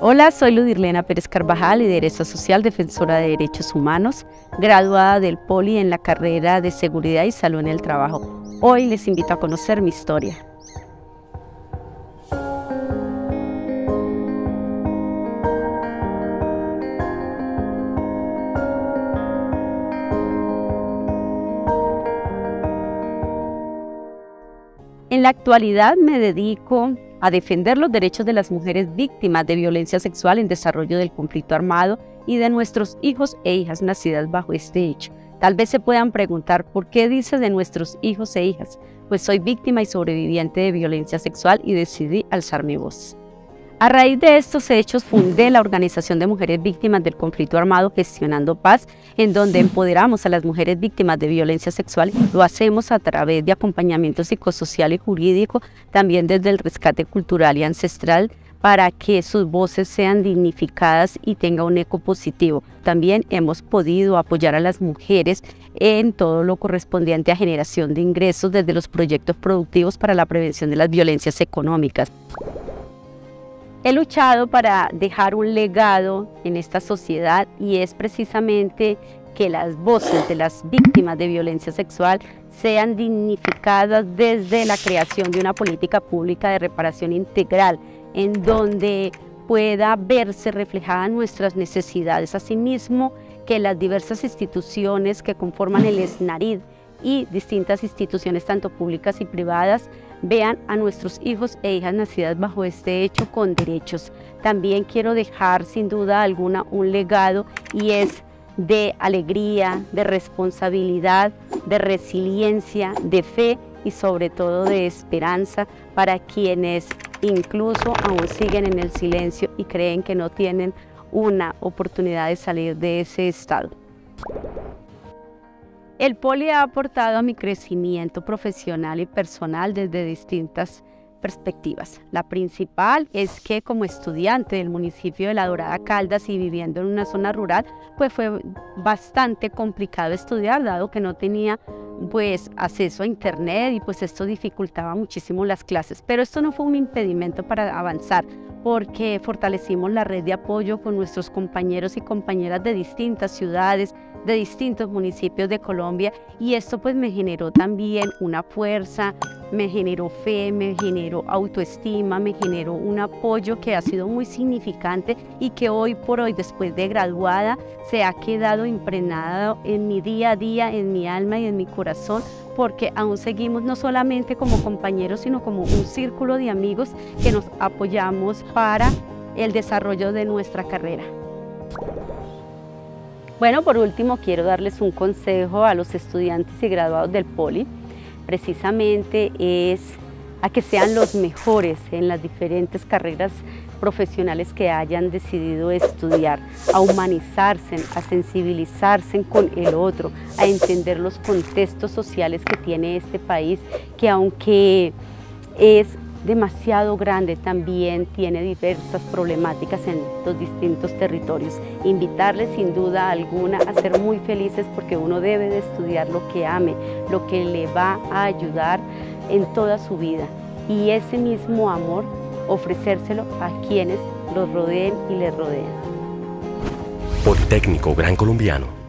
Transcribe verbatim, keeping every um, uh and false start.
Hola, soy Ludirlena Pérez Carvajal, lideresa social, defensora de derechos humanos, graduada del Poli en la carrera de Seguridad y Salud en el Trabajo. Hoy les invito a conocer mi historia. En la actualidad me dedico a defender los derechos de las mujeres víctimas de violencia sexual en desarrollo del conflicto armado y de nuestros hijos e hijas nacidas bajo este hecho. Tal vez se puedan preguntar, ¿por qué dice de nuestros hijos e hijas? Pues soy víctima y sobreviviente de violencia sexual y decidí alzar mi voz. A raíz de estos hechos fundé la Organización de Mujeres Víctimas del Conflicto Armado Gestionando Paz, en donde empoderamos a las mujeres víctimas de violencia sexual. Lo hacemos a través de acompañamiento psicosocial y jurídico, también desde el rescate cultural y ancestral, para que sus voces sean dignificadas y tenga un eco positivo. También hemos podido apoyar a las mujeres en todo lo correspondiente a generación de ingresos desde los proyectos productivos para la prevención de las violencias económicas. He luchado para dejar un legado en esta sociedad y es precisamente que las voces de las víctimas de violencia sexual sean dignificadas desde la creación de una política pública de reparación integral en donde pueda verse reflejadas nuestras necesidades. Asimismo, que las diversas instituciones que conforman el SNARID y distintas instituciones tanto públicas y privadas vean a nuestros hijos e hijas nacidas bajo este hecho con derechos. También quiero dejar sin duda alguna un legado y es de alegría, de responsabilidad, de resiliencia, de fe y sobre todo de esperanza para quienes incluso aún siguen en el silencio y creen que no tienen una oportunidad de salir de ese estado. El Poli ha aportado a mi crecimiento profesional y personal desde distintas perspectivas. La principal es que como estudiante del municipio de La Dorada Caldas y viviendo en una zona rural, pues fue bastante complicado estudiar, dado que no tenía pues acceso a internet y pues esto dificultaba muchísimo las clases. Pero esto no fue un impedimento para avanzar, porque fortalecimos la red de apoyo con nuestros compañeros y compañeras de distintas ciudades, de distintos municipios de Colombia, y esto pues me generó también una fuerza, me generó fe, me generó autoestima, me generó un apoyo que ha sido muy significante y que hoy por hoy, después de graduada, se ha quedado impregnado en mi día a día, en mi alma y en mi corazón, porque aún seguimos no solamente como compañeros, sino como un círculo de amigos que nos apoyamos para el desarrollo de nuestra carrera. Bueno, por último quiero darles un consejo a los estudiantes y graduados del Poli. Precisamente es a que sean los mejores en las diferentes carreras profesionales que hayan decidido estudiar, a humanizarse, a sensibilizarse con el otro, a entender los contextos sociales que tiene este país, que aunque es demasiado grande, también tiene diversas problemáticas en los distintos territorios. Invitarles sin duda alguna a ser muy felices, porque uno debe de estudiar lo que ame, lo que le va a ayudar en toda su vida, y ese mismo amor ofrecérselo a quienes los rodeen y les rodean. Politécnico Gran Colombiano.